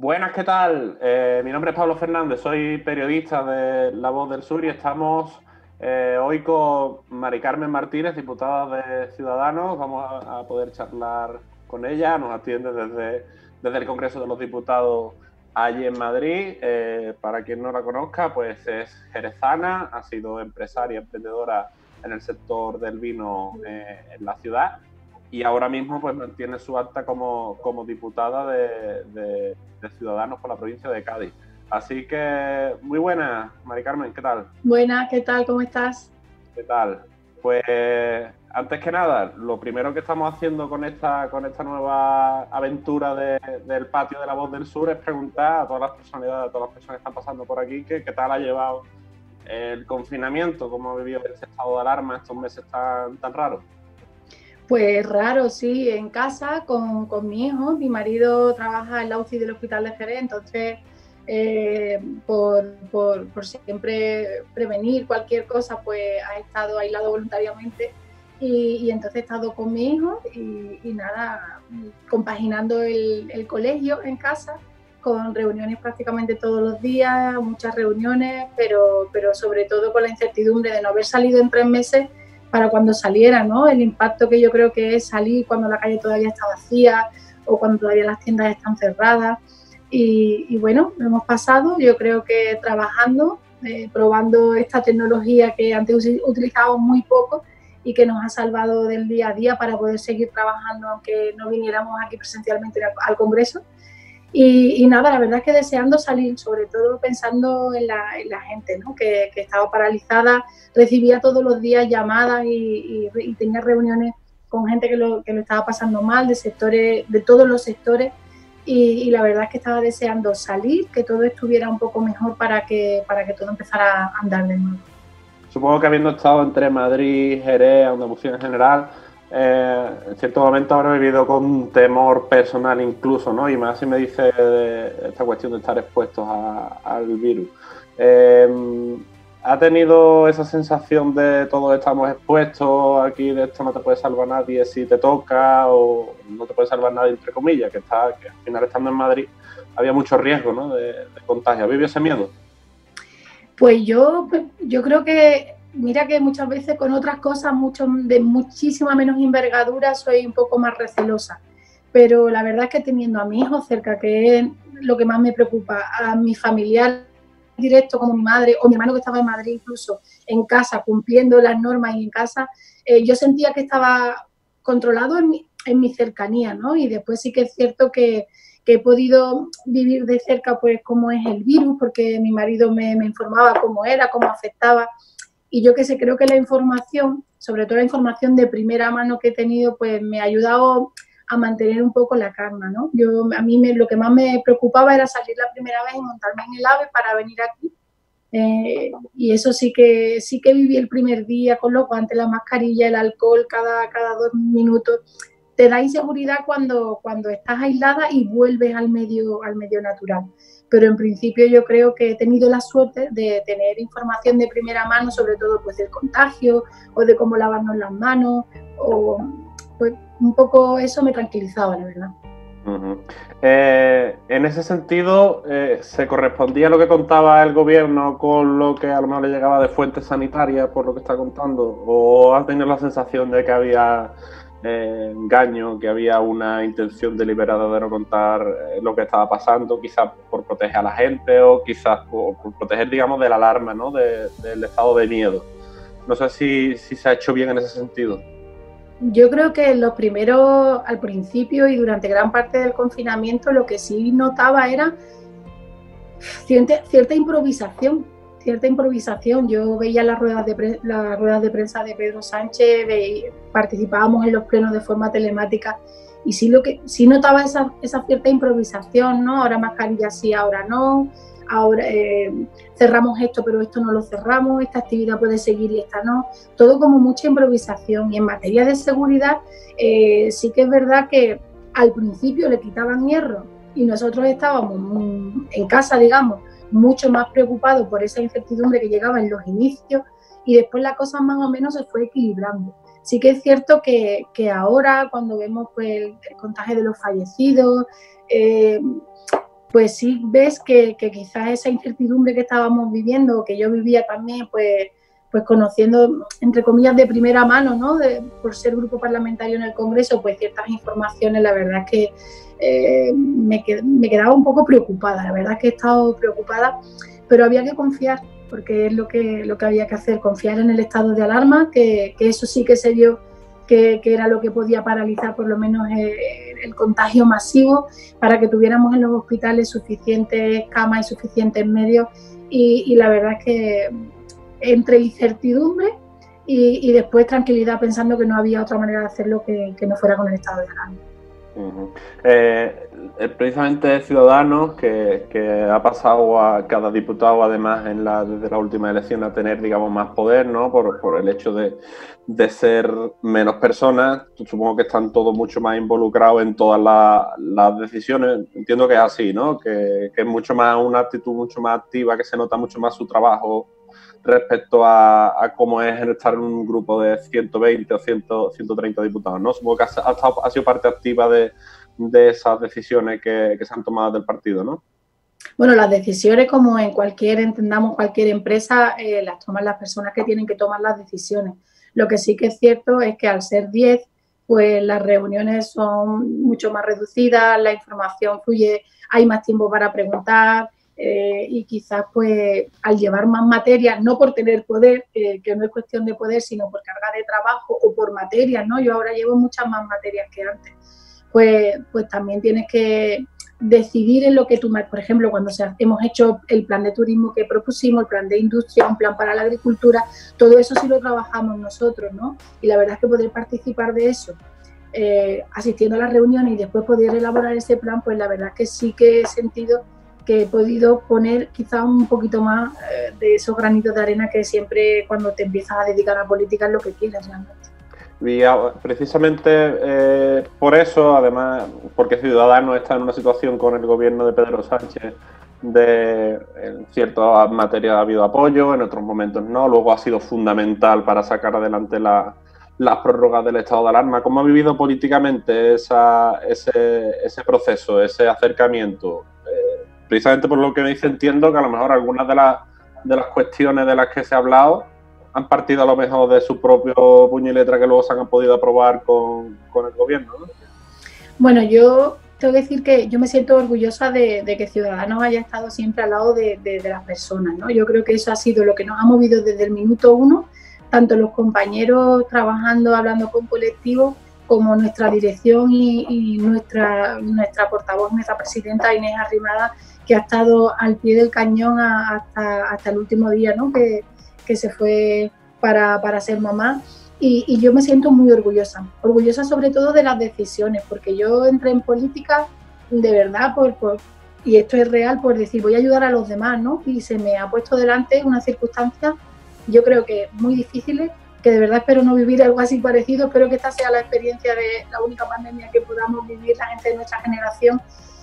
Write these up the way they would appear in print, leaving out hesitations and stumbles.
Buenas, ¿qué tal? Mi nombre es Pablo Fernández, soy periodista de La Voz del Sur y estamos hoy con Mari Carmen Martínez, diputada de Ciudadanos. Vamos a poder charlar con ella, nos atiende desde el Congreso de los Diputados allí en Madrid. Para quien no la conozca, pues es jerezana, ha sido empresaria, emprendedora en el sector del vino en la ciudad y ahora mismo pues mantiene su acta como diputada de Ciudadanos por la provincia de Cádiz. Así que muy buenas, Mari Carmen, ¿qué tal? Buenas, ¿qué tal? ¿Cómo estás? ¿Qué tal? Pues antes que nada, lo primero que estamos haciendo con esta nueva aventura del patio de La Voz del Sur es preguntar a todas las personalidades, a todas las personas que están pasando por aquí, qué tal ha llevado el confinamiento, cómo ha vivido este estado de alarma estos meses tan raros. Pues raro, sí, en casa con mi hijo. Mi marido trabaja en la UCI del Hospital de Jerez, entonces por siempre prevenir cualquier cosa, pues ha estado aislado voluntariamente y entonces he estado con mi hijo y nada, compaginando el colegio en casa con reuniones prácticamente todos los días, muchas reuniones, pero sobre todo con la incertidumbre de no haber salido en 3 meses para cuando saliera, ¿no? El impacto que yo creo que es salir cuando la calle todavía está vacía o cuando todavía las tiendas están cerradas. Y bueno, lo hemos pasado, yo creo que trabajando, probando esta tecnología que antes utilizábamos muy poco y que nos ha salvado del día a día para poder seguir trabajando aunque no viniéramos aquí presencialmente al Congreso. Y nada, la verdad es que deseando salir, sobre todo pensando en la gente, ¿no? Que estaba paralizada, recibía todos los días llamadas y tenía reuniones con gente que lo estaba pasando mal, de todos los sectores, y la verdad es que estaba deseando salir, que todo estuviera un poco mejor para que todo empezara a andar de nuevo. Supongo que habiendo estado entre Madrid, Jerez, Andalucía en general, en cierto momento habrá vivido con un temor personal incluso, ¿no? Y más si me dice de esta cuestión de estar expuestos al virus. ¿Ha tenido esa sensación de todos estamos expuestos aquí, de esto no te puede salvar nadie si te toca o no te puede salvar nadie, entre comillas, que al final estando en Madrid había mucho riesgo, ¿no? de contagio? ¿Ha vivido ese miedo? Pues yo creo que, mira que muchas veces con otras cosas de muchísima menos envergadura soy un poco más recelosa, pero la verdad es que teniendo a mi hijo cerca, que es lo que más me preocupa, a mi familiar directo como mi madre o mi hermano que estaba en Madrid incluso en casa cumpliendo las normas y en casa, yo sentía que estaba controlado en mi cercanía, ¿no? Y después sí que es cierto que he podido vivir de cerca pues cómo es el virus, porque mi marido me informaba cómo era, cómo afectaba, y yo que sé, creo que la información, sobre todo la información de primera mano que he tenido, pues me ha ayudado a mantener un poco la calma, ¿no? Lo que más me preocupaba era salir la primera vez y montarme en el AVE para venir aquí. Y eso sí que viví el primer día con los guantes, la mascarilla, el alcohol cada 2 minutos. Te da inseguridad cuando estás aislada y vuelves al medio natural. Pero en principio yo creo que he tenido la suerte de tener información de primera mano, sobre todo pues del contagio o de cómo lavarnos las manos, o pues un poco eso me tranquilizaba, la verdad. Uh-huh. En ese sentido, ¿se correspondía lo que contaba el gobierno con lo que a lo mejor le llegaba de fuentes sanitarias, por lo que está contando? ¿O has tenido la sensación de que había engaño, que había una intención deliberada de no contar lo que estaba pasando, quizás por proteger a la gente o quizás por proteger, digamos, de la alarma, ¿no? Del estado de miedo? No sé si se ha hecho bien en ese sentido. Yo creo que lo primero, al principio y durante gran parte del confinamiento, lo que sí notaba era cierta improvisación, cierta improvisación. Yo veía las ruedas de prensa de Pedro Sánchez, participábamos en los plenos de forma telemática y sí notaba esa cierta improvisación, ¿no? Ahora mascarilla sí, ahora no, ahora cerramos esto, pero esto no lo cerramos, esta actividad puede seguir y esta no. Todo como mucha improvisación. Y en materia de seguridad, sí que es verdad que al principio le quitaban hierro y nosotros estábamos en casa, digamos, mucho más preocupados por esa incertidumbre que llegaba en los inicios, y después la cosa más o menos se fue equilibrando. Sí que es cierto que ahora, cuando vemos pues, el contagio de los fallecidos, pues sí ves que quizás esa incertidumbre que estábamos viviendo, que yo vivía también, pues conociendo, entre comillas, de primera mano, ¿no? Por ser grupo parlamentario en el Congreso, pues ciertas informaciones, la verdad es que me quedaba un poco preocupada, la verdad es que he estado preocupada, pero había que confiar, porque es lo que había que hacer, confiar en el estado de alarma, que eso sí que se vio que era lo que podía paralizar por lo menos el contagio masivo, para que tuviéramos en los hospitales suficientes camas y suficientes medios, y la verdad es que entre incertidumbre y después tranquilidad, pensando que no había otra manera de hacerlo que no fuera con el estado de alarma. Precisamente Ciudadanos, que ha pasado a cada diputado, además, desde la última elección, a tener, digamos, más poder, ¿no? Por el hecho de ser menos personas. Supongo que están todos mucho más involucrados en todas las decisiones. Entiendo que es así, ¿no? Que es mucho más una actitud mucho más activa, que se nota mucho más su trabajo respecto a cómo es estar en un grupo de 120 o 130 diputados, ¿no? Supongo que ha sido parte activa de esas decisiones que se han tomado del partido, ¿no? Bueno, las decisiones, como en entendamos cualquier empresa, las toman las personas que tienen que tomar las decisiones. Lo que sí que es cierto es que al ser 10, pues las reuniones son mucho más reducidas, la información fluye, hay más tiempo para preguntar, y quizás pues al llevar más materias, no por tener poder, que no es cuestión de poder, sino por carga de trabajo o por materias, ¿no? Yo ahora llevo muchas más materias que antes. Pues también tienes que decidir en lo que tú, por ejemplo, cuando hemos hecho el plan de turismo que propusimos, el plan de industria, un plan para la agricultura, todo eso sí lo trabajamos nosotros, ¿no? Y la verdad es que poder participar de eso, asistiendo a las reuniones y después poder elaborar ese plan, pues la verdad es que sí que he sentido que he podido poner quizás un poquito más de esos granitos de arena que siempre cuando te empiezas a dedicar a la política es lo que quieres realmente. Y precisamente por eso, además, porque Ciudadanos está en una situación con el gobierno de Pedro Sánchez en ciertas materias ha habido apoyo, en otros momentos no, luego ha sido fundamental para sacar adelante las prórrogas del estado de alarma. ¿Cómo ha vivido políticamente ese proceso, ese acercamiento? Precisamente por lo que me dice, entiendo que a lo mejor algunas de las cuestiones de las que se ha hablado han partido a lo mejor de su propio puño y letra, que luego se han podido aprobar con el gobierno, ¿no? Bueno, yo tengo que decir que yo me siento orgullosa de que Ciudadanos haya estado siempre al lado de las personas, ¿no? Yo creo que eso ha sido lo que nos ha movido desde el minuto uno, tanto los compañeros trabajando, hablando con colectivos, como nuestra dirección y nuestra portavoz, nuestra presidenta Inés Arrimada, que ha estado al pie del cañón hasta el último día, ¿no? Que se fue para ser mamá, y yo me siento muy orgullosa sobre todo de las decisiones, porque yo entré en política de verdad y esto es real, por decir voy a ayudar a los demás, ¿no? Y se me ha puesto delante una circunstancia, yo creo que muy difíciles, que de verdad espero no vivir algo así parecido, espero que esta sea la experiencia de la única pandemia que podamos vivir la gente de nuestra generación,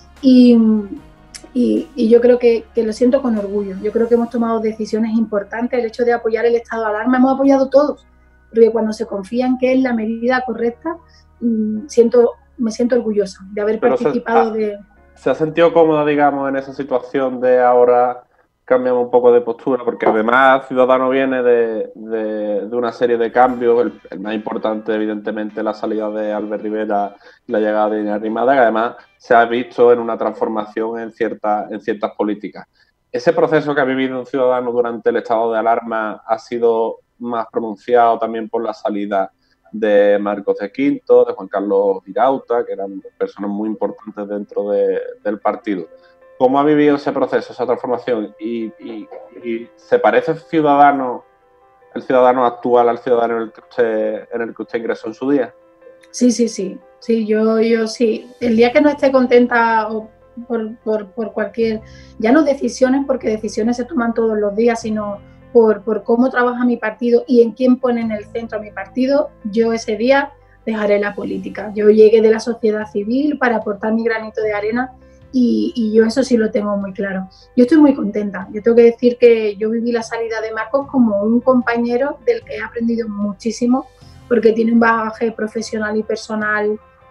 y yo creo que lo siento con orgullo. Yo creo que hemos tomado decisiones importantes. El hecho de apoyar el estado de alarma, hemos apoyado todos, porque cuando se confía en que es la medida correcta, me siento orgullosa de haber participado. ¿Se ha sentido cómoda, digamos, en esa situación de ahora cambiamos un poco de postura? Porque además Ciudadanos viene de una serie de cambios, el más importante evidentemente la salida de Albert Rivera y la llegada de Inés Arrimada, que además se ha visto en una transformación en ciertas políticas. ¿Ese proceso que ha vivido un ciudadano durante el estado de alarma ha sido más pronunciado también por la salida de Marcos de Quinto, de Juan Carlos Girauta, que eran personas muy importantes dentro del partido? ¿Cómo ha vivido ese proceso, esa transformación? ¿Y se parece el ciudadano actual al ciudadano en el que usted ingresó en su día? Sí, yo sí. El día que no esté contenta por cualquier, ya no decisiones, porque decisiones se toman todos los días, sino por cómo trabaja mi partido y en quién pone en el centro a mi partido, yo ese día dejaré la política. Yo llegué de la sociedad civil para aportar mi granito de arena, y yo eso sí lo tengo muy claro. Yo estoy muy contenta. Yo tengo que decir que yo viví la salida de Marcos como un compañero del que he aprendido muchísimo, porque tiene un bagaje profesional y personal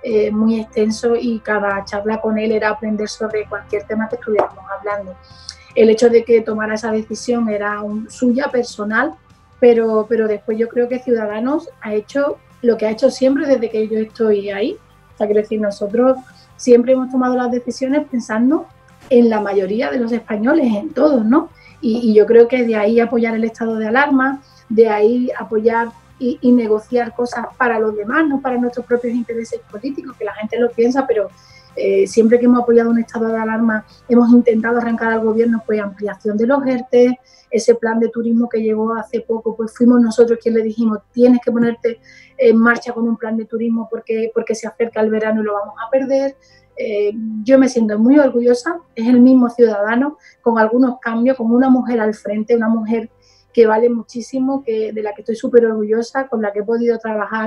muy extenso y cada charla con él era aprender sobre cualquier tema que estuviéramos hablando. El hecho de que tomara esa decisión era suya, personal, pero después yo creo que Ciudadanos ha hecho lo que ha hecho siempre desde que yo estoy ahí. O sea, quiero decir, nosotros siempre hemos tomado las decisiones pensando en la mayoría de los españoles, en todos, ¿no? Y yo creo que de ahí apoyar el estado de alarma, de ahí apoyar y negociar cosas para los demás, no para nuestros propios intereses políticos, que la gente lo piensa, pero siempre que hemos apoyado un estado de alarma hemos intentado arrancar al gobierno pues ampliación de los ERTE, ese plan de turismo que llegó hace poco, pues fuimos nosotros quienes le dijimos tienes que ponerte en marcha con un plan de turismo porque se acerca el verano y lo vamos a perder. Yo me siento muy orgullosa, es el mismo Ciudadano, con algunos cambios, con una mujer al frente, una mujer que vale muchísimo, de la que estoy súper orgullosa, con la que he podido trabajar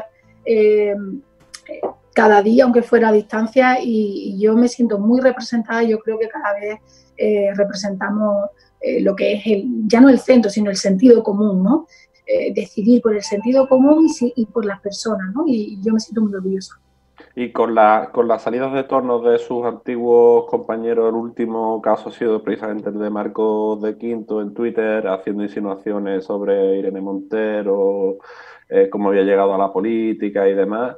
cada día, aunque fuera a distancia, y yo me siento muy representada. Yo creo que cada vez representamos lo que es ya no el centro, sino el sentido común, ¿no? Decidir por el sentido común y por las personas, ¿no? Y yo me siento muy orgullosa. Y con las salidas de tono de sus antiguos compañeros, el último caso ha sido precisamente el de Marcos de Quinto en Twitter, haciendo insinuaciones sobre Irene Montero, cómo había llegado a la política y demás.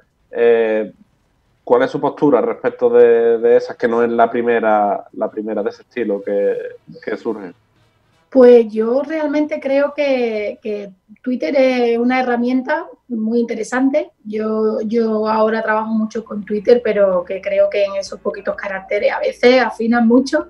¿Cuál es su postura respecto de esas, que no es la primera de ese estilo que surge? Pues yo realmente creo que Twitter es una herramienta muy interesante. Yo ahora trabajo mucho con Twitter, pero que creo que en esos poquitos caracteres a veces afinan mucho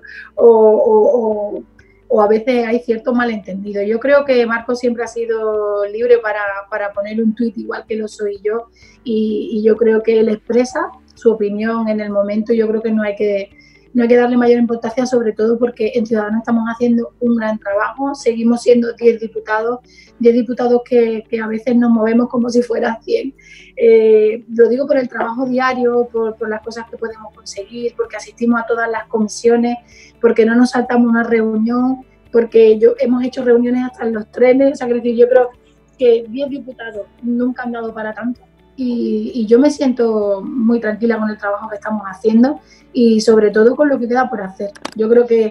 o a veces hay cierto malentendido. Yo creo que Marco siempre ha sido libre para poner un tuit igual que lo soy yo y yo creo que él expresa su opinión en el momento. Yo creo que no hay que darle mayor importancia, sobre todo porque en Ciudadanos estamos haciendo un gran trabajo, seguimos siendo 10 diputados que a veces nos movemos como si fueran 100. Lo digo por el trabajo diario, por las cosas que podemos conseguir, porque asistimos a todas las comisiones, porque no nos saltamos una reunión, porque hemos hecho reuniones hasta en los trenes. O sea, que yo creo que 10 diputados nunca han dado para tanto. Y yo me siento muy tranquila con el trabajo que estamos haciendo y sobre todo con lo que queda por hacer. Yo creo que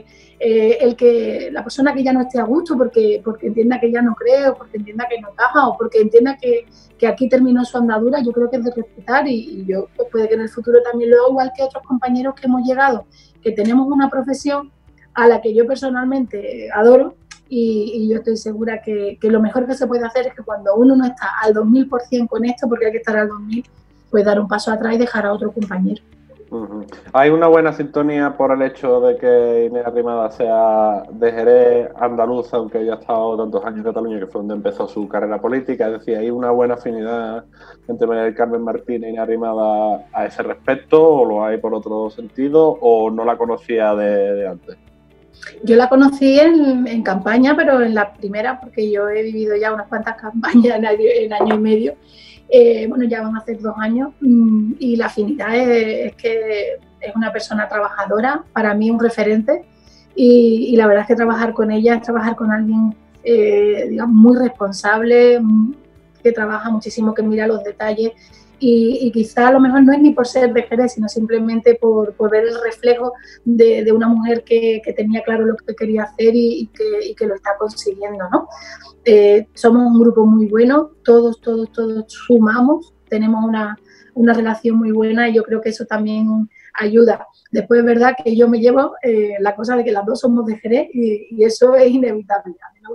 la persona que ya no esté a gusto porque entienda que ya no cree, o porque entienda que no encaja, o porque entienda que aquí terminó su andadura, yo creo que es de respetar y yo pues puede que en el futuro también lo haga, igual que otros compañeros que hemos llegado, que tenemos una profesión a la que yo personalmente adoro. Y yo estoy segura que lo mejor que se puede hacer es que cuando uno no está al 2000% con esto, porque hay que estar al 2000%, pues dar un paso atrás y dejar a otro compañero. Hay una buena sintonía por el hecho de que Inés Arrimadas sea de Jerez, andaluza, aunque ella ha estado tantos años en Cataluña, que fue donde empezó su carrera política. Es decir, hay una buena afinidad entre María del Carmen Martínez y Inés Arrimadas a ese respecto, o lo hay por otro sentido, o no la conocía de antes. Yo la conocí en campaña, pero en la primera, porque yo he vivido ya unas cuantas campañas en año y medio. Bueno, ya van a hacer 2 años y la afinidad es que es una persona trabajadora, para mí un referente y la verdad es que trabajar con ella es trabajar con alguien digamos, muy responsable, que trabaja muchísimo, que mira los detalles y quizá a lo mejor no es ni por ser de Jerez, sino simplemente por ver el reflejo de una mujer que tenía claro lo que quería hacer y que lo está consiguiendo, ¿no? Somos un grupo muy bueno, todos sumamos, tenemos una relación muy buena y yo creo que eso también ayuda. Después es verdad que yo me llevo la cosa de que las dos somos de Jerez y eso es inevitable.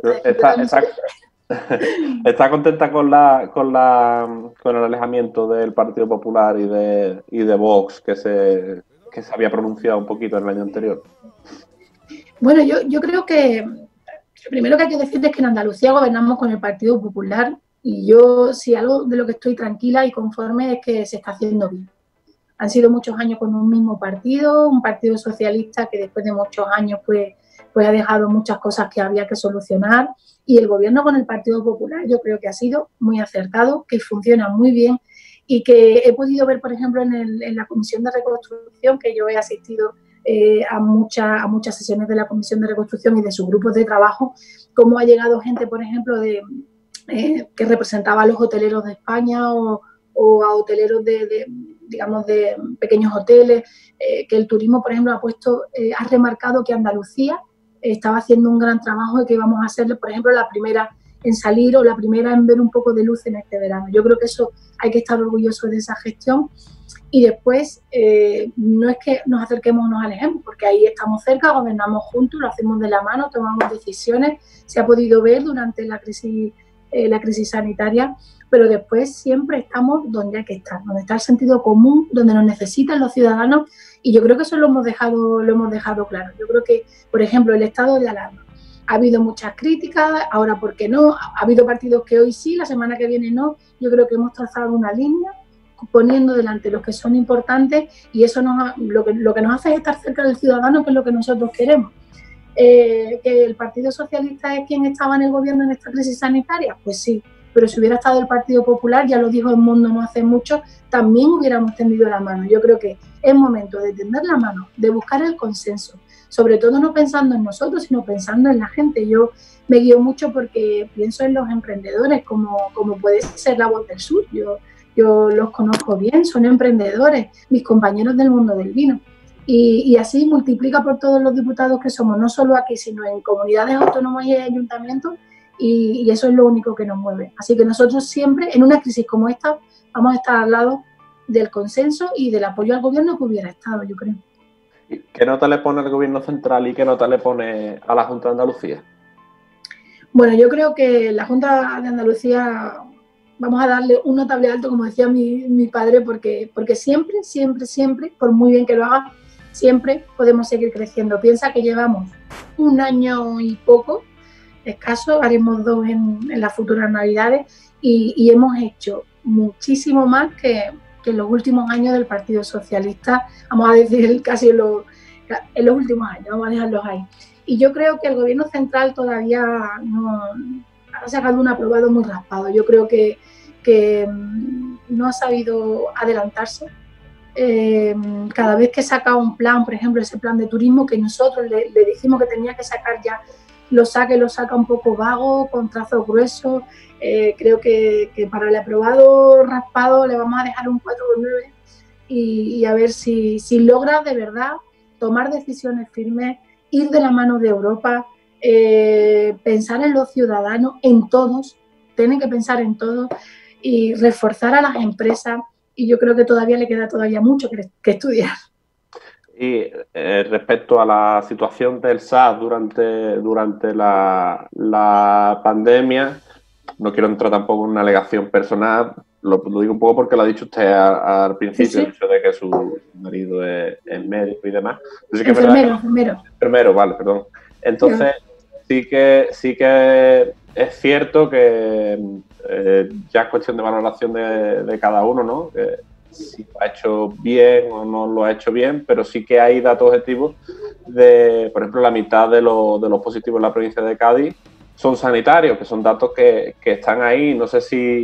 ¿Está contenta con el alejamiento del Partido Popular y de Vox que se había pronunciado un poquito en el año anterior? Bueno, yo creo que lo primero que hay que decir es que en Andalucía gobernamos con el Partido Popular y yo, si algo de lo que estoy tranquila y conforme es que se está haciendo bien. Han sido muchos años con un mismo partido, un partido socialista que después de muchos años pues ha dejado muchas cosas que había que solucionar y el gobierno con el Partido Popular yo creo que ha sido muy acertado, que funciona muy bien y que he podido ver, por ejemplo, en la Comisión de Reconstrucción, que yo he asistido a muchas sesiones de la Comisión de Reconstrucción y de sus grupos de trabajo, cómo ha llegado gente, por ejemplo, que representaba a los hoteleros de España o a hoteleros de digamos, de pequeños hoteles, que el turismo, por ejemplo, ha remarcado que Andalucía estaba haciendo un gran trabajo y que íbamos a ser, por ejemplo, la primera en salir o la primera en ver un poco de luz en este verano. Yo creo que eso hay que estar orgullosos de esa gestión. Y después, no es que nos acerquemos o nos alejemos, porque ahí estamos cerca, gobernamos juntos, lo hacemos de la mano, tomamos decisiones, se ha podido ver durante la crisis sanitaria, pero después siempre estamos donde hay que estar, donde está el sentido común, donde nos necesitan los ciudadanos, y yo creo que eso lo hemos dejado claro. Yo creo que, por ejemplo, el estado de alarma, ha habido muchas críticas, ahora ¿por qué no? Ha habido partidos que hoy sí, la semana que viene no. Yo creo que hemos trazado una línea, poniendo delante los que son importantes, y eso lo que nos hace es estar cerca del ciudadano, que es lo que nosotros queremos. ¿Que el Partido Socialista es quien estaba en el gobierno en esta crisis sanitaria? Pues sí, pero si hubiera estado el Partido Popular, ya lo dijo el mundo no hace mucho, también hubiéramos tendido la mano. Yo creo que es momento de tender la mano, de buscar el consenso, sobre todo no pensando en nosotros, sino pensando en la gente. Yo me guío mucho porque pienso en los emprendedores, como puede ser La Voz del Sur. Yo los conozco bien, son emprendedores, mis compañeros del mundo del vino. Y así multiplica por todos los diputados que somos, no solo aquí, sino en comunidades autónomas y ayuntamientos, y eso es lo único que nos mueve. Así que nosotros siempre, en una crisis como esta, vamos a estar al lado del consenso y del apoyo al gobierno que hubiera estado, yo creo. ¿Qué nota le pone el gobierno central y qué nota le pone a la Junta de Andalucía? Bueno, yo creo que la Junta de Andalucía vamos a darle un notable alto, como decía mi padre, porque siempre, por muy bien que lo haga, siempre podemos seguir creciendo. Piensa que llevamos un año y poco, escaso, haremos 2 en las futuras Navidades, y hemos hecho muchísimo más que en los últimos años del Partido Socialista, vamos a decir casi en los últimos años, vamos a dejarlos ahí. Y yo creo que el gobierno central todavía no ha sacado un aprobado muy raspado. Yo creo que no ha sabido adelantarse. Cada vez que saca un plan, por ejemplo, ese plan de turismo que nosotros le dijimos que tenía que sacar ya, lo saca un poco vago, con trazos gruesos. Creo que para el aprobado raspado le vamos a dejar un 4,9 y a ver si logra de verdad tomar decisiones firmes, ir de la mano de Europa, pensar en los ciudadanos, en todos, tienen que pensar en todos, y reforzar a las empresas, y yo creo que todavía le queda mucho que estudiar. Y respecto a la situación del SAS durante la pandemia, no quiero entrar tampoco en una alegación personal, lo digo un poco porque lo ha dicho usted al principio, sí. El hecho de que su marido es médico y demás. Sí que enfermero, vale, perdón. Entonces, sí que es cierto que ya es cuestión de valoración de cada uno, ¿no? Que si lo ha hecho bien o no lo ha hecho bien, pero sí que hay datos objetivos de, por ejemplo, la mitad de los positivos en la provincia de Cádiz son sanitarios, que son datos que están ahí. No sé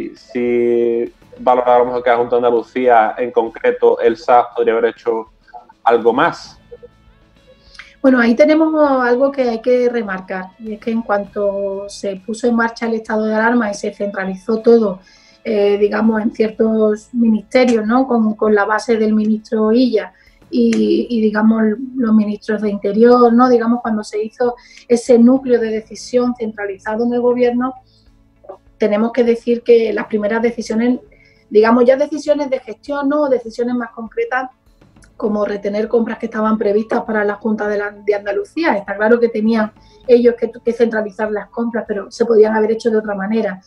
si valoramos que la Junta de Andalucía, en concreto el SAS, podría haber hecho algo más. Bueno, ahí tenemos algo que hay que remarcar, y es que en cuanto se puso en marcha el estado de alarma y se centralizó todo, digamos, en ciertos ministerios, ¿no? Con la base del ministro Illa y digamos, los ministros de Interior, ¿no? Digamos, cuando se hizo ese núcleo de decisión centralizado en el gobierno, tenemos que decir que las primeras decisiones, digamos, ya decisiones de gestión, ¿no? Decisiones más concretas, como retener compras que estaban previstas para la Junta de Andalucía. Está claro que tenían ellos que centralizar las compras, pero se podían haber hecho de otra manera.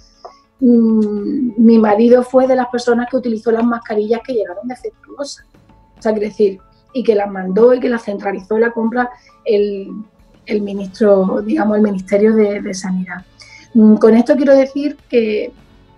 Mi marido fue de las personas que utilizó las mascarillas que llegaron defectuosas, o sea, quiere decir, y que las mandó y que las centralizó la compra el ministro, digamos, el Ministerio de Sanidad. Con esto quiero decir que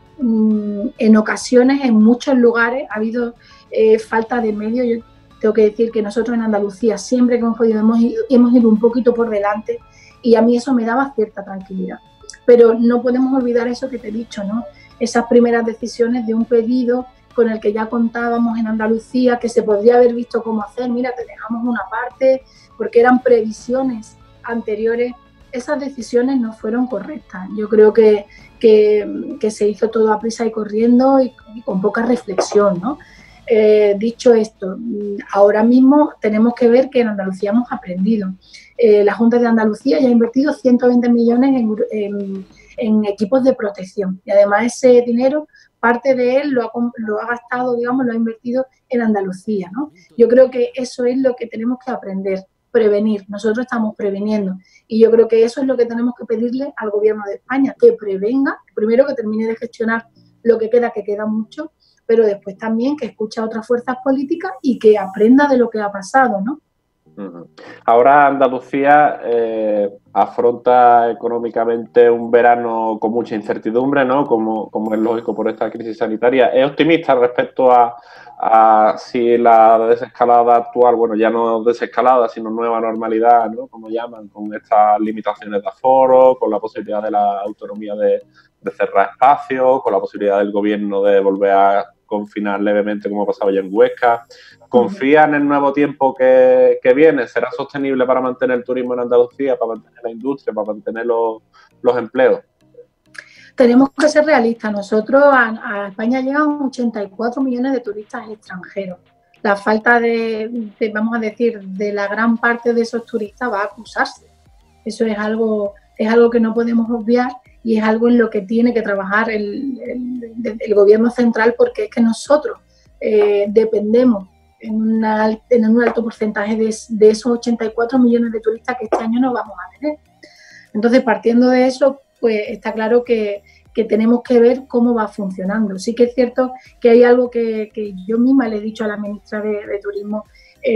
en ocasiones, en muchos lugares, ha habido falta de medios. Yo tengo que decir que nosotros en Andalucía, siempre que hemos podido, hemos ido un poquito por delante, y a mí eso me daba cierta tranquilidad. Pero no podemos olvidar eso que te he dicho, ¿no? Esas primeras decisiones de un pedido con el que ya contábamos en Andalucía, que se podría haber visto cómo hacer, mira, te dejamos una parte, porque eran previsiones anteriores. Esas decisiones no fueron correctas. Yo creo que se hizo todo a prisa y corriendo y con poca reflexión, ¿no? Dicho esto, ahora mismo tenemos que ver que en Andalucía hemos aprendido. La Junta de Andalucía ya ha invertido 120 millones en equipos de protección y además ese dinero, parte de él lo ha gastado, digamos, lo ha invertido en Andalucía, ¿no? Yo creo que eso es lo que tenemos que aprender, prevenir. Nosotros estamos previniendo y yo creo que eso es lo que tenemos que pedirle al Gobierno de España, que prevenga, primero que termine de gestionar lo que queda mucho, pero después también que escuche a otras fuerzas políticas y que aprenda de lo que ha pasado, ¿no? Ahora Andalucía afronta económicamente un verano con mucha incertidumbre, ¿no? Como es lógico por esta crisis sanitaria. ¿Es optimista respecto a si la desescalada actual, bueno, ya no desescalada, sino nueva normalidad, ¿no? Como llaman, con estas limitaciones de aforo, con la posibilidad de la autonomía de cerrar espacios, con la posibilidad del gobierno de volver a confinar levemente como ha pasado ya en Huesca? ¿Confía en el nuevo tiempo que viene? ¿Será sostenible para mantener el turismo en Andalucía, para mantener la industria, para mantener los empleos? Tenemos que ser realistas. Nosotros a España llegan 84 millones de turistas extranjeros. La falta vamos a decir, de la gran parte de esos turistas va a acusarse. Eso es algo que no podemos obviar y es algo en lo que tiene que trabajar el gobierno central, porque es que nosotros dependemos en un alto porcentaje de esos 84 millones de turistas que este año no vamos a tener. Entonces, partiendo de eso, pues está claro que tenemos que ver cómo va funcionando. Sí que es cierto que hay algo que yo misma le he dicho a la ministra de Turismo,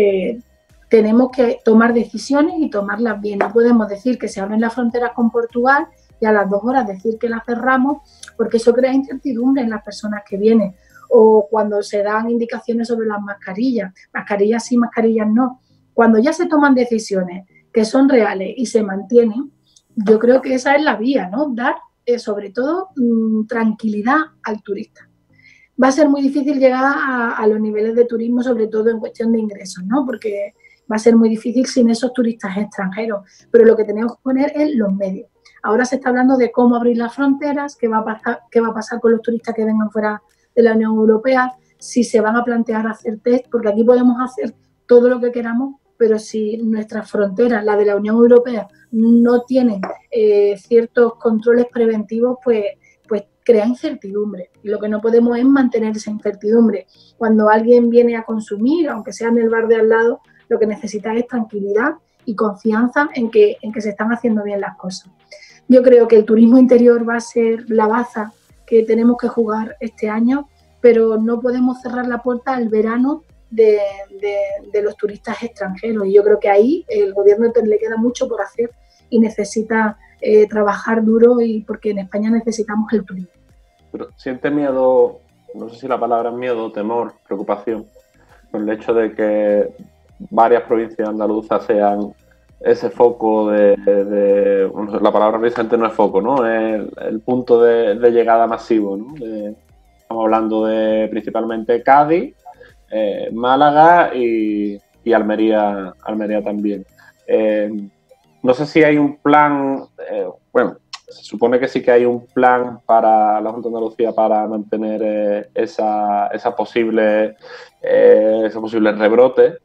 tenemos que tomar decisiones y tomarlas bien. No podemos decir que se abren las fronteras con Portugal y a las 2 horas decir que las cerramos, porque eso crea incertidumbre en las personas que vienen. O cuando se dan indicaciones sobre las mascarillas sí, mascarillas no. Cuando ya se toman decisiones que son reales y se mantienen, yo creo que esa es la vía, ¿no? Dar, sobre todo, tranquilidad al turista. Va a ser muy difícil llegar a los niveles de turismo, sobre todo en cuestión de ingresos, ¿no? Porque va a ser muy difícil sin esos turistas extranjeros. Pero lo que tenemos que poner es los medios. Ahora se está hablando de cómo abrir las fronteras, qué va a pasar con los turistas que vengan fuera de la Unión Europea, si se van a plantear hacer test, porque aquí podemos hacer todo lo que queramos, pero si nuestras fronteras, la de la Unión Europea, no tienen ciertos controles preventivos, pues crea incertidumbre. Y lo que no podemos es mantener esa incertidumbre. Cuando alguien viene a consumir, aunque sea en el bar de al lado, lo que necesita es tranquilidad y confianza en que se están haciendo bien las cosas. Yo creo que el turismo interior va a ser la baza que tenemos que jugar este año, pero no podemos cerrar la puerta al verano de los turistas extranjeros. Y yo creo que ahí el gobierno le queda mucho por hacer y necesita trabajar duro, y porque en España necesitamos el turismo. Pero ¿siente miedo, no sé si la palabra es miedo, temor, preocupación, con el hecho de que varias provincias andaluzas sean ese foco la palabra precisamente no es foco, ¿no? Es el punto de llegada masivo, ¿no? Estamos hablando de principalmente Cádiz, Málaga y Almería también. No sé si hay un plan, bueno, se supone que sí que hay un plan para la Junta de Andalucía para mantener esa posible rebrote.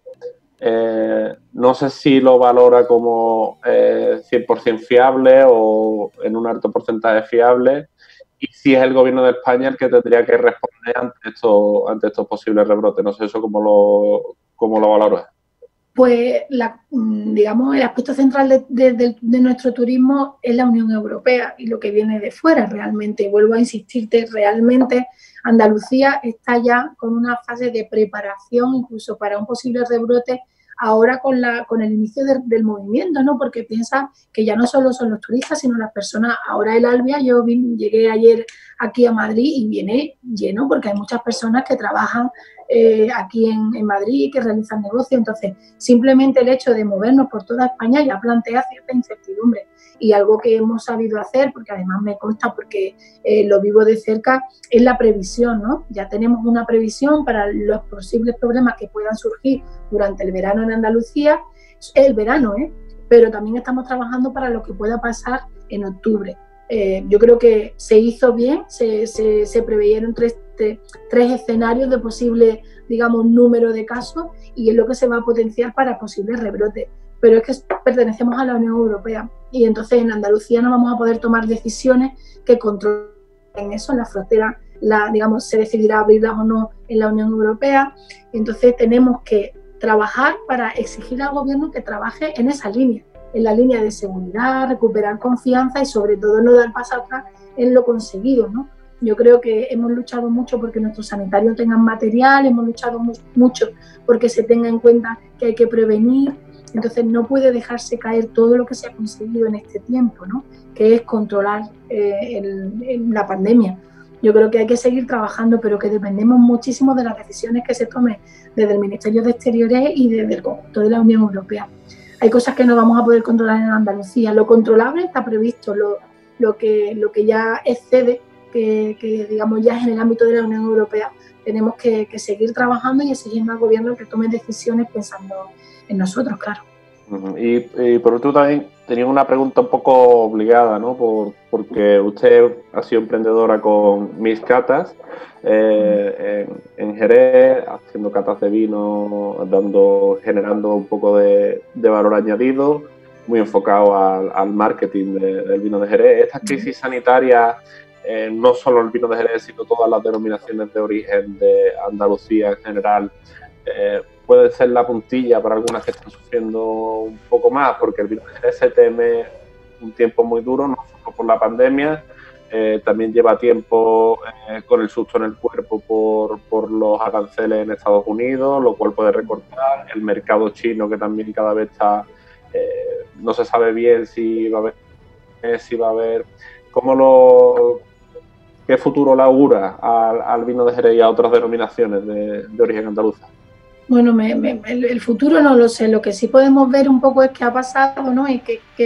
No sé si lo valora como 100% fiable o en un alto porcentaje fiable, y si es el gobierno de España el que tendría que responder ante estos posibles rebrotes. No sé eso cómo lo valora. Pues, digamos, el aspecto central de nuestro turismo es la Unión Europea y lo que viene de fuera realmente. Y vuelvo a insistirte, realmente Andalucía está ya con una fase de preparación incluso para un posible rebrote ahora con el inicio del movimiento, ¿no? Porque piensa que ya no solo son los turistas, sino las personas. Ahora el Albia, yo llegué ayer aquí a Madrid y viene lleno porque hay muchas personas que trabajan aquí en Madrid, que realizan negocios. Entonces, simplemente el hecho de movernos por toda España ya plantea cierta incertidumbre. Y algo que hemos sabido hacer, porque además me consta porque lo vivo de cerca, es la previsión, ¿no? Ya tenemos una previsión para los posibles problemas que puedan surgir durante el verano en Andalucía, el verano, pero también estamos trabajando para lo que pueda pasar en octubre. Yo creo que se hizo bien, se preveyeron tres escenarios de posible, digamos, número de casos, y es lo que se va a potenciar para posibles rebrotes. Pero es que pertenecemos a la Unión Europea y entonces en Andalucía no vamos a poder tomar decisiones que controlen eso. En la frontera, digamos, se decidirá abrirlas o no en la Unión Europea. Entonces tenemos que trabajar para exigir al gobierno que trabaje en esa línea, en la línea de seguridad, recuperar confianza y sobre todo no dar paso atrás en lo conseguido, ¿no? Yo creo que hemos luchado mucho porque nuestros sanitarios tengan material, hemos luchado mucho porque se tenga en cuenta que hay que prevenir. Entonces no puede dejarse caer todo lo que se ha conseguido en este tiempo, ¿no? Que es controlar la pandemia. Yo creo que hay que seguir trabajando, pero que dependemos muchísimo de las decisiones que se tomen desde el Ministerio de Exteriores y desde el conjunto de la Unión Europea. Hay cosas que no vamos a poder controlar en Andalucía. Lo controlable está previsto, lo que ya excede, que digamos ya es en el ámbito de la Unión Europea. Tenemos que seguir trabajando y exigiendo al gobierno que tome decisiones pensando en nosotros, claro. Y por último también tenía una pregunta un poco obligada, ¿no? Porque usted ha sido emprendedora con Mis Catas en Jerez, haciendo catas de vino, generando un poco de valor añadido, muy enfocado al marketing del vino de Jerez. Estas crisis sanitarias, no solo el vino de Jerez, sino todas las denominaciones de origen de Andalucía en general, puede ser la puntilla para algunas que están sufriendo un poco más, porque el vino de Jerez se teme un tiempo muy duro, no solo por la pandemia, también lleva tiempo con el susto en el cuerpo por los aranceles en Estados Unidos, lo cual puede recortar el mercado chino, que también cada vez está, no se sabe bien si va a haber, ¿qué futuro le augura al vino de Jerez y a otras denominaciones de origen andaluza? Bueno, el futuro no lo sé. Lo que sí podemos ver un poco es qué ha pasado, ¿no? Y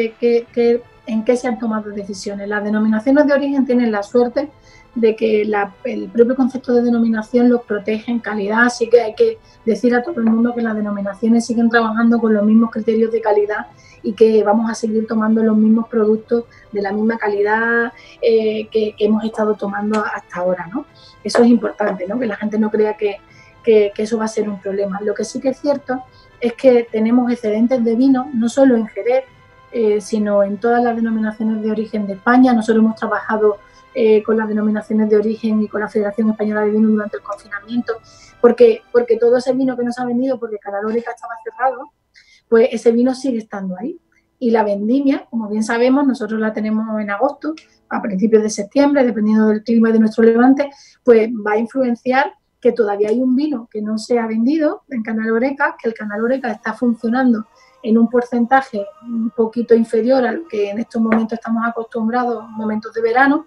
en qué se han tomado decisiones. Las denominaciones de origen tienen la suerte de que el propio concepto de denominación los protege en calidad, así que hay que decir a todo el mundo que las denominaciones siguen trabajando con los mismos criterios de calidad y que vamos a seguir tomando los mismos productos de la misma calidad que hemos estado tomando hasta ahora, ¿no? Eso es importante, ¿no? Que la gente no crea que eso va a ser un problema. Lo que sí que es cierto es que tenemos excedentes de vino, no solo en Jerez, sino en todas las denominaciones de origen de España. Nosotros hemos trabajado con las denominaciones de origen y con la Federación Española de Vino durante el confinamiento, porque todo ese vino que nos ha vendido porque Canal Oreca estaba cerrado, pues ese vino sigue estando ahí. Y la vendimia, como bien sabemos, nosotros la tenemos en agosto, a principios de septiembre, dependiendo del clima y de nuestro levante, pues va a influenciar que todavía hay un vino que no se ha vendido en Canal Oreca, que el Canal Oreca está funcionando en un porcentaje un poquito inferior a lo que en estos momentos estamos acostumbrados, momentos de verano,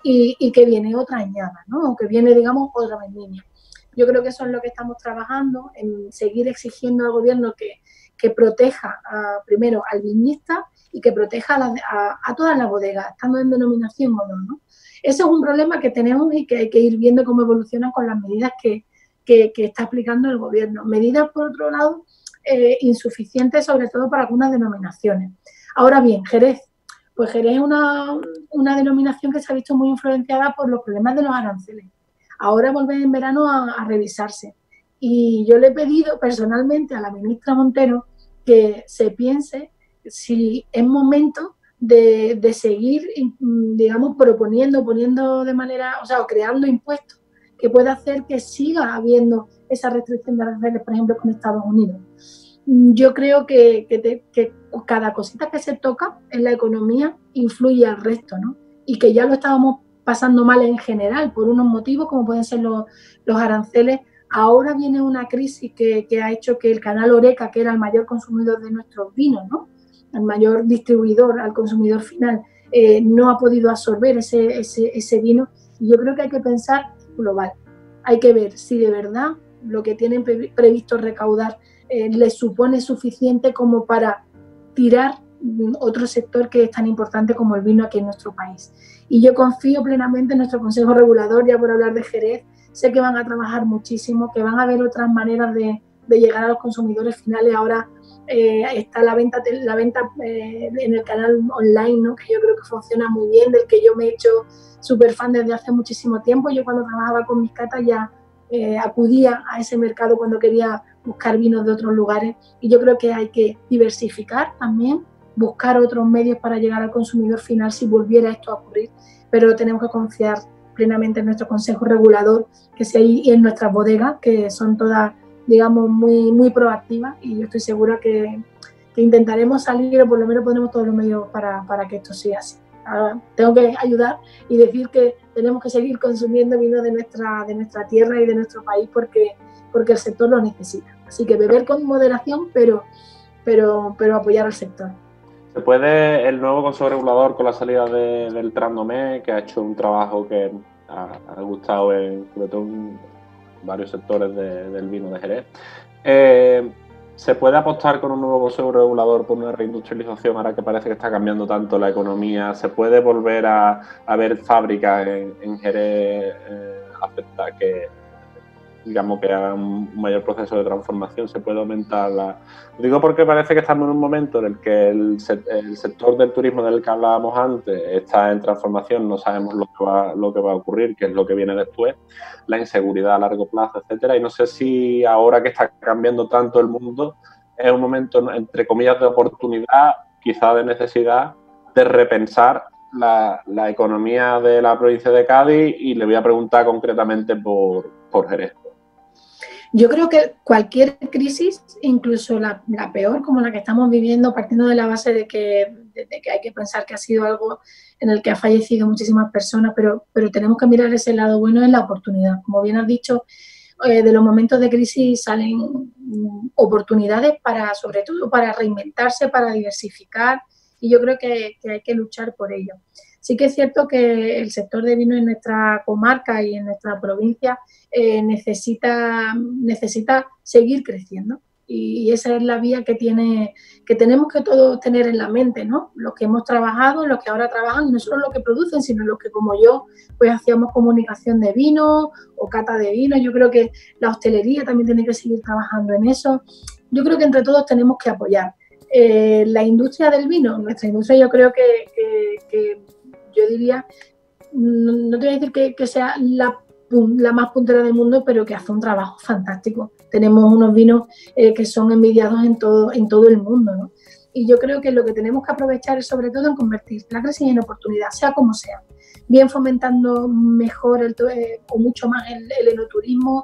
y que viene otra añada, ¿no? O que viene, digamos, otra vendimia. Yo creo que eso es lo que estamos trabajando, en seguir exigiendo al gobierno que proteja primero al viñista y que proteja a todas las bodegas, estando en denominación o no. Ese es un problema que tenemos y que hay que ir viendo cómo evolucionan con las medidas que está aplicando el gobierno. Medidas, por otro lado, insuficientes, sobre todo para algunas denominaciones. Ahora bien, Jerez. Pues Jerez es una denominación que se ha visto muy influenciada por los problemas de los aranceles. Ahora vuelve en verano a revisarse. Y yo le he pedido personalmente a la ministra Montero que se piense si es momento de seguir, digamos, poniendo de manera, o creando impuestos que pueda hacer que siga habiendo esa restricción de aranceles, por ejemplo, con Estados Unidos. Yo creo que cada cosita que se toca en la economía influye al resto, ¿no? Y que ya lo estábamos pasando mal en general por unos motivos como pueden ser los aranceles. Ahora viene una crisis que ha hecho que el Canal Oreca, que era el mayor consumidor de nuestros vinos, ¿no?, el mayor distribuidor al consumidor final, no ha podido absorber ese vino. Y yo creo que hay que pensar global. Hay que ver si de verdad lo que tienen previsto recaudar les supone suficiente como para tirar otro sector que es tan importante como el vino aquí en nuestro país. Y yo confío plenamente en nuestro Consejo Regulador, ya por hablar de Jerez, sé que van a trabajar muchísimo, que van a haber otras maneras de de llegar a los consumidores finales. Ahora está la venta en el canal online, ¿no? Que yo creo que funciona muy bien, del que yo me he hecho súper fan desde hace muchísimo tiempo. Yo cuando trabajaba con mis catas ya acudía a ese mercado cuando quería buscar vinos de otros lugares, y yo creo que hay que diversificar también, buscar otros medios para llegar al consumidor final si volviera esto a ocurrir, pero tenemos que confiar plenamente en nuestro consejo regulador, que si hay en nuestras bodegas, que son todas, digamos, muy, muy proactivas, y yo estoy segura que intentaremos salir, o por lo menos pondremos todos los medios para que esto sea así. Ahora, tengo que ayudar y decir que tenemos que seguir consumiendo vino de nuestra tierra y de nuestro país, porque el sector lo necesita. Así que beber con moderación, pero apoyar al sector. ¿Se puede el nuevo consejo regulador, con la salida del Trandomé, que ha hecho un trabajo que ha gustado sobre todo en varios sectores del vino de Jerez, ¿se puede apostar con un nuevo consejo regulador por una reindustrialización ahora que parece que está cambiando tanto la economía? ¿Se puede volver a ver fábricas en Jerez aceptar que, digamos, que hagan un mayor proceso de transformación? ¿Se puede aumentar la...? Lo digo porque parece que estamos en un momento en el que el sector del turismo del que hablábamos antes está en transformación, no sabemos lo que va a ocurrir, qué es lo que viene después, la inseguridad a largo plazo, etcétera, y no sé si ahora que está cambiando tanto el mundo es un momento, entre comillas, de oportunidad, quizá de necesidad, de repensar la economía de la provincia de Cádiz, y le voy a preguntar concretamente por Jerez. Yo creo que cualquier crisis, incluso la peor, como la que estamos viviendo, partiendo de la base de que hay que pensar que ha sido algo en el que ha fallecido muchísimas personas, pero tenemos que mirar ese lado bueno, en la oportunidad. Como bien has dicho, de los momentos de crisis salen oportunidades sobre todo para reinventarse, para diversificar, y yo creo que hay que luchar por ello. Sí que es cierto que el sector de vino en nuestra comarca y en nuestra provincia necesita seguir creciendo, y esa es la vía que tenemos que todos tener en la mente, ¿no? Los que hemos trabajado, los que ahora trabajan, y no solo los que producen, sino los que, como yo, pues hacíamos comunicación de vino o cata de vino. Yo creo que la hostelería también tiene que seguir trabajando en eso. Yo creo que entre todos tenemos que apoyar. La industria del vino, nuestra industria, yo creo que yo diría, no te voy a decir que sea la más puntera del mundo, pero que hace un trabajo fantástico. Tenemos unos vinos que son envidiados en todo el mundo, ¿no? Y yo creo que lo que tenemos que aprovechar es sobre todo en convertir la crisis en oportunidad, sea como sea. Bien fomentando mejor o mucho más el enoturismo,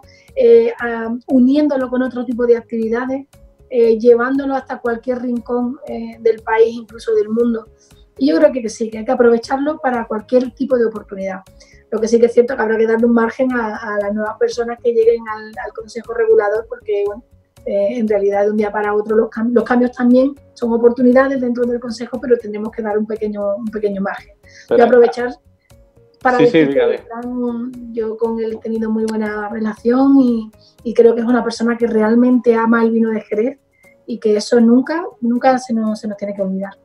uniéndolo con otro tipo de actividades, llevándolo hasta cualquier rincón del país, incluso del mundo. Y yo creo que sí, que hay que aprovecharlo para cualquier tipo de oportunidad. Lo que sí que es cierto que habrá que darle un margen a las nuevas personas que lleguen al Consejo Regulador, porque bueno, en realidad de un día para otro los cambios también son oportunidades dentro del Consejo, pero tendremos que dar un pequeño margen. Voy a aprovechar para decir que yo con él he tenido muy buena relación, y creo que es una persona que realmente ama el vino de Jerez, y que eso nunca se nos tiene que olvidar.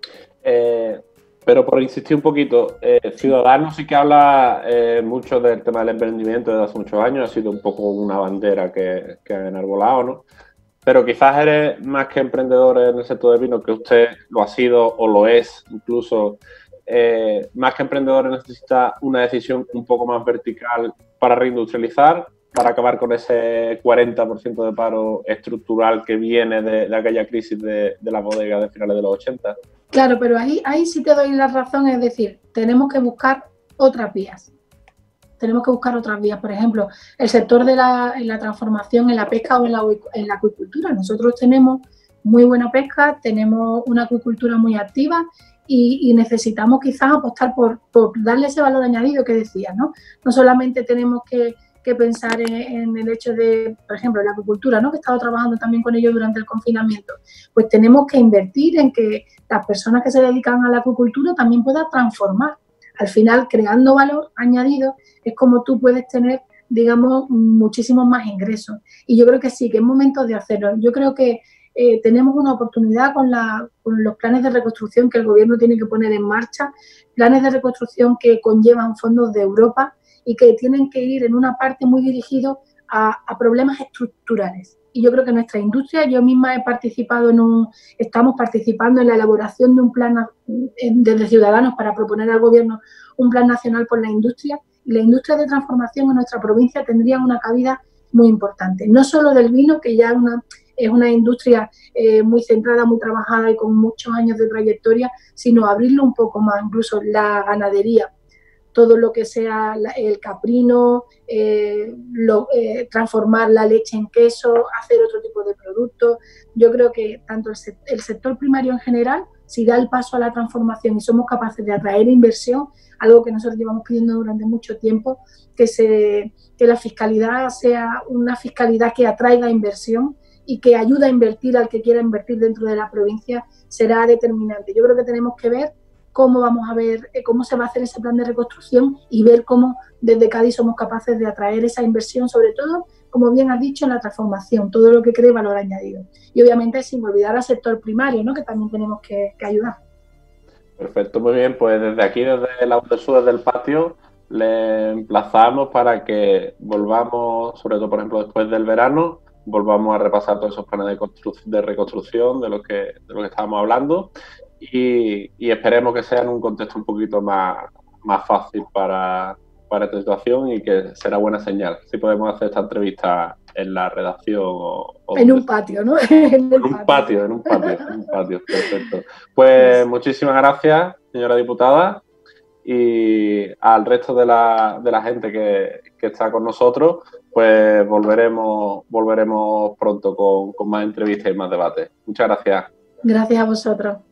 Pero por insistir un poquito, Ciudadanos sí que habla mucho del tema del emprendimiento desde hace muchos años, ha sido un poco una bandera que ha enarbolado, ¿no? Pero quizás eres más que emprendedor en el sector del vino, que usted lo ha sido o lo es incluso, más que emprendedor necesita una decisión un poco más vertical para reindustrializar, para acabar con ese 40% de paro estructural que viene de aquella crisis de la bodega de finales de los 80. Claro, pero ahí sí te doy la razón, es decir, tenemos que buscar otras vías. Por ejemplo, el sector de la transformación en la pesca o en la acuicultura. Nosotros tenemos muy buena pesca, tenemos una acuicultura muy activa, y necesitamos quizás apostar por darle ese valor añadido que decías, ¿no? No solamente tenemos que pensar en el hecho de, por ejemplo, la acuicultura, ¿no? Que he estado trabajando también con ellos durante el confinamiento. Pues tenemos que invertir en que las personas que se dedican a la acuicultura también puedan transformar. Al final, creando valor añadido, es como tú puedes tener, digamos, muchísimos más ingresos. Y yo creo que sí, que es momento de hacerlo. Yo creo que tenemos una oportunidad con los planes de reconstrucción que el gobierno tiene que poner en marcha, planes de reconstrucción que conllevan fondos de Europa y que tienen que ir en una parte muy dirigido a problemas estructurales. y yo creo que nuestra industria, yo misma estamos participando en la elaboración de un plan desde Ciudadanos para proponer al Gobierno un plan nacional por la industria, y la industria de transformación en nuestra provincia tendría una cabida muy importante, no solo del vino, que ya es una industria muy centrada, muy trabajada y con muchos años de trayectoria, sino abrirlo un poco más, incluso la ganadería, todo lo que sea el caprino, transformar la leche en queso, hacer otro tipo de productos. Yo creo que tanto el sector primario en general, si da el paso a la transformación y somos capaces de atraer inversión, algo que nosotros llevamos pidiendo durante mucho tiempo, que la fiscalidad sea una fiscalidad que atraiga inversión y que ayude a invertir al que quiera invertir dentro de la provincia, será determinante. Yo creo que tenemos que ver cómo se va a hacer ese plan de reconstrucción y ver cómo desde Cádiz somos capaces de atraer esa inversión, sobre todo, como bien has dicho, en la transformación, todo lo que cree valor añadido. Y obviamente sin olvidar al sector primario, ¿no?, que también tenemos que ayudar. Perfecto, muy bien. Pues desde aquí, desde la UTSU, desde el patio, le emplazamos para que volvamos, sobre todo, por ejemplo, después del verano, volvamos a repasar todos esos planes de reconstrucción de lo que estábamos hablando y esperemos que sea en un contexto un poquito más fácil para esta situación y que será buena señal si podemos hacer esta entrevista en la redacción en un patio, ¿no? En un patio, perfecto. Pues muchísimas gracias, señora diputada, y al resto de la gente que está con nosotros, pues volveremos pronto con más entrevistas y más debates. Muchas gracias. Gracias a vosotros.